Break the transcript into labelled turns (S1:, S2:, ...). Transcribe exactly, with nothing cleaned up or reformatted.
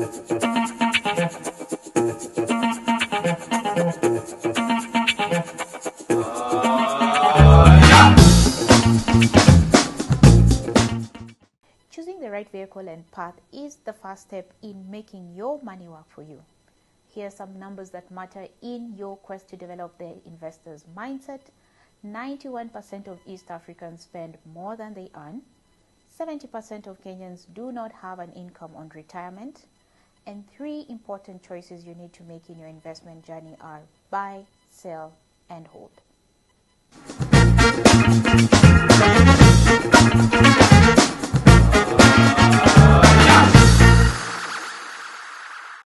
S1: Choosing the right vehicle and path is the first step in making your money work for you. Here are some numbers that matter in your quest to develop the investor's mindset. ninety-one percent of East Africans spend more than they earn. seventy percent of Kenyans do not have an income on retirement. And three important choices you need to make in your investment journey are buy, sell, and hold.